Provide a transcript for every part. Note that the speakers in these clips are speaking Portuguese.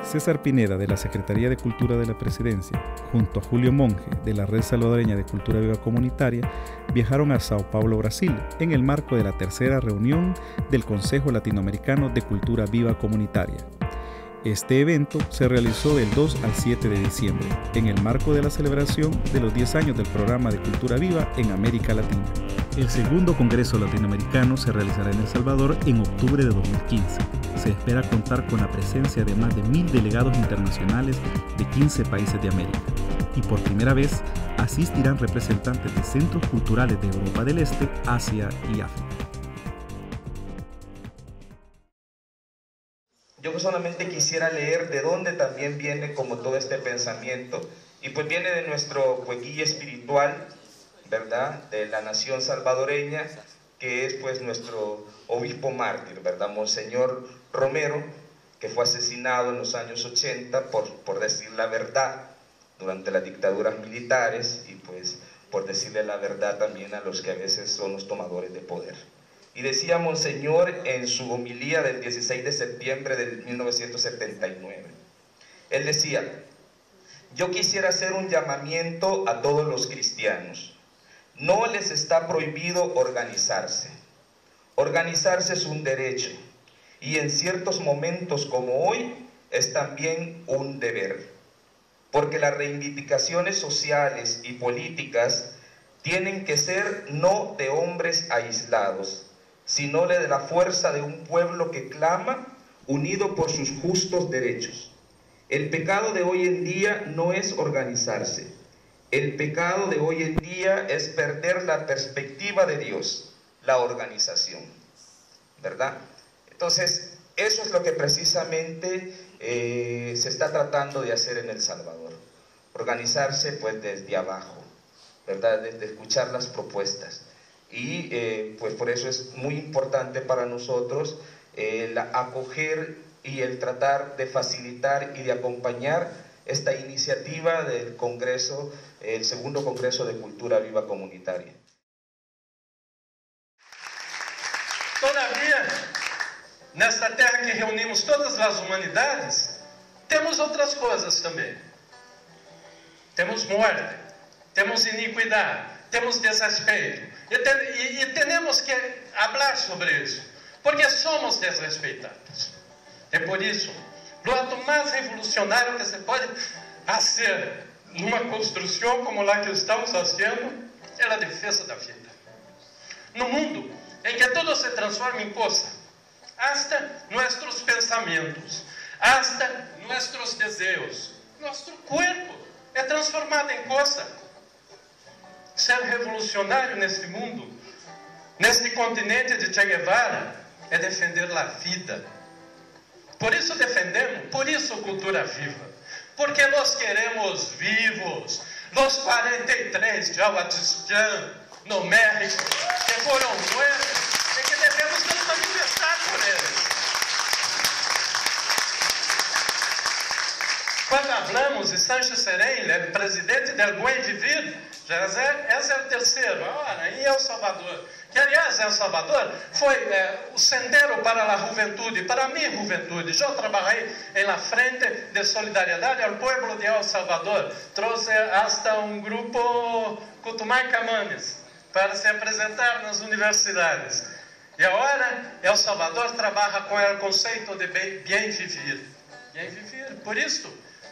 César Pineda, de la Secretaría de Cultura de la Presidencia, junto a Julio Monge, de la Red Salvadoreña de Cultura Viva Comunitaria, viajaron a Sao Paulo, Brasil, en el marco de la tercera reunión del Consejo Latinoamericano de Cultura Viva Comunitaria. Este evento se realizó del 2 al 7 de diciembre, en el marco de la celebración de los 10 años del Programa de Cultura Viva en América Latina. El segundo Congreso Latinoamericano se realizará en El Salvador en octubre de 2015. Se espera contar con la presencia de más de 1,000 delegados internacionales de 15 países de América. Y por primera vez asistirán representantes de centros culturales de Europa del Este, Asia y África. Yo solamente quisiera leer de dónde también viene como todo este pensamiento, y pues viene de nuestro guía espiritual, ¿verdad?, de la nación salvadoreña, que es pues nuestro obispo mártir, ¿verdad?, Monseñor Romero, que fue asesinado en los años 80 por decir la verdad durante las dictaduras militares, y pues por decirle la verdad también a los que a veces son los tomadores de poder. Y decía Monseñor en su homilía del 16 de septiembre de 1979, él decía: yo quisiera hacer un llamamiento a todos los cristianos. No les está prohibido organizarse. Organizarse es un derecho, y en ciertos momentos como hoy es también un deber, porque las reivindicaciones sociales y políticas tienen que ser no de hombres aislados, sino de la fuerza de un pueblo que clama, unido por sus justos derechos. El pecado de hoy en día no es organizarse. El pecado de hoy en día es perder la perspectiva de Dios, la organización, ¿verdad? Entonces, eso es lo que precisamente se está tratando de hacer en El Salvador. Organizarse pues desde abajo, ¿verdad? Desde escuchar las propuestas. Y pues por eso es muy importante para nosotros el acoger y el tratar de facilitar y de acompañar esta iniciativa del Congreso, el segundo Congreso de Cultura Viva Comunitaria. Todavia, nesta terra que reunimos todas as humanidades, temos outras coisas também. Temos morte, temos iniquidade, temos desrespeito. E temos que falar sobre isso, porque somos desrespeitados. É por isso, o ato mais revolucionário que se pode fazer numa construção como a que estamos fazendo é a defesa da vida. No mundo em que tudo se transforma em coisa, hasta nossos pensamentos, hasta nossos desejos, nosso corpo é transformado em coisa. Ser revolucionário nesse mundo, neste continente de Che Guevara, é defender a vida. Por isso defendemos, por isso Cultura Viva. Porque nós queremos vivos, os 43 de Aguadistan, no México, que foram mortos e que devemos nos manifestar por eles. Quando falamos de Sánchez Serén, o presidente do Buen Vivir, esse é o terceiro, ora, em El Salvador. Que, aliás, El Salvador foi o sendero para a juventude, para a minha juventude. Eu trabalhei na frente de solidariedade ao povo de El Salvador. Trouxe hasta um grupo Cutumay Camanes para se apresentar nas universidades. E agora, El Salvador trabalha com o conceito de bien vivir. Bien vivir, por isso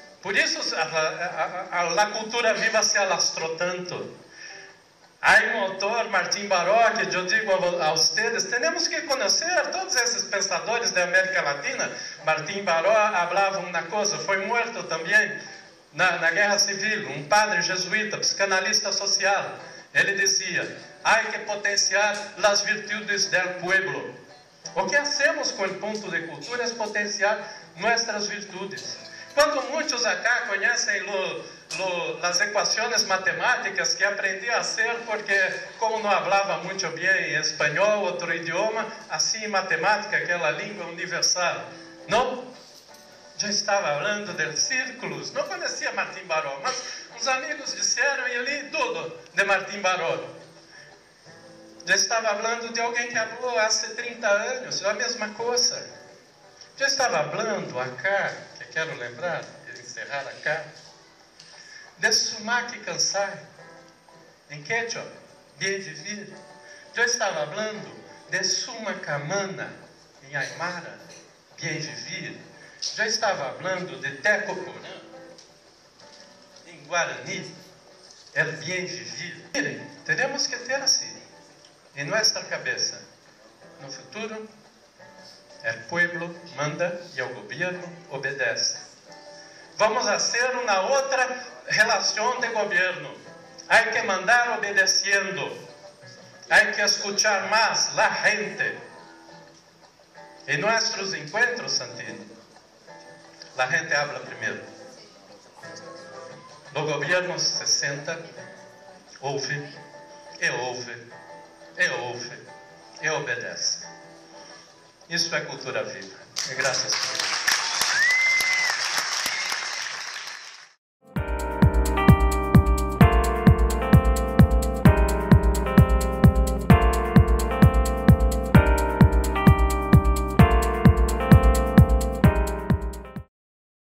a cultura viva se alastrou tanto. Há um autor, Martín Baró, que eu digo a vocês, temos que conhecer todos esses pensadores da América Latina. Martín Baró falava uma coisa, foi morto também na Guerra Civil, um padre jesuíta, psicanalista social. Ele dizia: há que potenciar as virtudes do pueblo. O que hacemos com o ponto de cultura é potenciar nossas virtudes. Quando muitos acá conhecem as equações matemáticas que aprendi a hacer porque, como não falava muito bem em espanhol, outro idioma, assim matemática, aquela língua universal, não? Já estava falando de círculos, não conhecia Martín Baró, mas uns amigos disseram e li tudo de Martín Baró. Já estava falando de alguém que falou há 30 anos, a mesma coisa. Já estava falando acá, que quero lembrar, e encerrar acá, de Sumak Kansai, em quechua, bien vivir. Eu estava falando de Sumakamana, em Aymara, bien vivir. Eu estava falando de Tecoporã, em Guarani, el bien vivir. Miren, teremos que ter assim, em nossa cabeça, no futuro, o pueblo manda e o governo obedece. Vamos a hacer uma outra relação de governo. Há que mandar obedeciendo. Há que escuchar mais la gente. Em nossos encontros, Santino, la gente habla primeiro. O governo se senta, ouve, e ouve, e ouve, e obedece. Isso é cultura viva. E graças a Deus.